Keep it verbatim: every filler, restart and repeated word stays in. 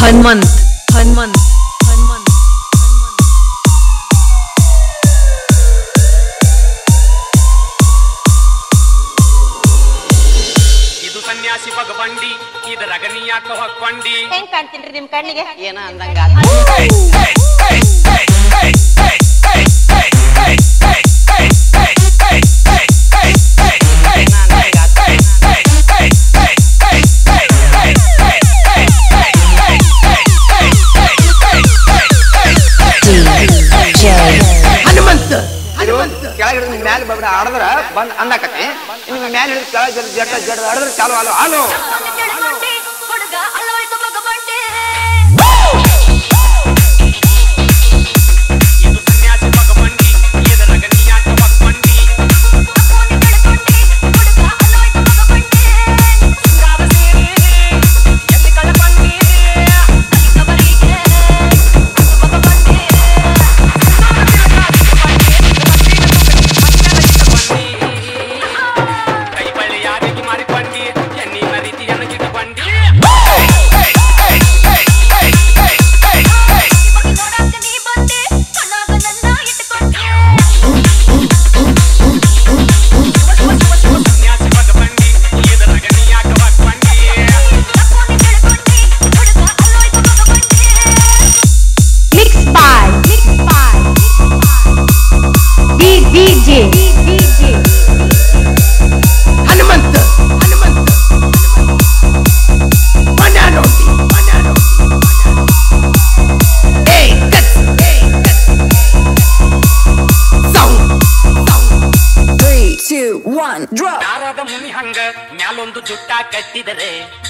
ಹನುಮಂತ್ ಹನುಮಂತ್ ಹನುಮಂತ್ ಇದು ಸನ್ಯಾಸಿ ಭಗವಂಡಿ ಇದರ ಗನಿಯಾಕ ಹೊಕ್ಕೊಂಡಿ ಹೆಂಗ್ ಕಾಣ್ತೀನ್ರಿ ನಿಮ್ ಕಣ್ಣಿಗೆ ಏನ ಅಂದಂಗ ಹನುಮಂತ ಕೆಳಗಿಡ ಮ್ಯಾಲ ಬಬ್ರ ಆಡದ್ರ ಬಂದ್ ಅಂದಾಕತಿ ನಿಮ್ಗೆ ಮ್ಯಾಲ ಹಿಡಿದು ಕೆಳಗೆ ಜಡ್ಡ ಜಡ್ಡ ಆಡಿದ್ರೆ ಚಾಲು ಅಲ್ಲ ಹಾಲು ಇದು ಸನ್ಯಾಸಿ ಭಗವಂಡಿ ಇದರ ಗನಿಯಾಕ ಹೊಕ್ಕೊಂಡಿ ಎಲ್ಲಿ ಕಳಕೊಂಡಿ ಕೈ ಬಳ್ಳಿ ಯಾರಿಗೆ ಮಾರಿಕೊಂಡಿ ಎಣ್ಣಿನ ರೀತಿಯನ್ನು ಗಿಟ್ಟಕೊಂಡಿ ಸನ್ಯಾಸಿ ಭಗವಂಡಿ ಇದರ ಗನಿಯಾಕ ಹೊಕ್ಕೊಂಡಿ mix boy mix boy D DJ DJ Hanumanta Hanumanta ಮನ ನೋಡಿ ಮನ ನೋಡಿ ಏ ಕಚ್ ಏ ಕಚ್ sound sound three two one drop Narada Muni ಹಂಗ ಮ್ಯಾಲೊಂದು ಜುಟ್ಟ ಕಟ್ಟಿದರೆ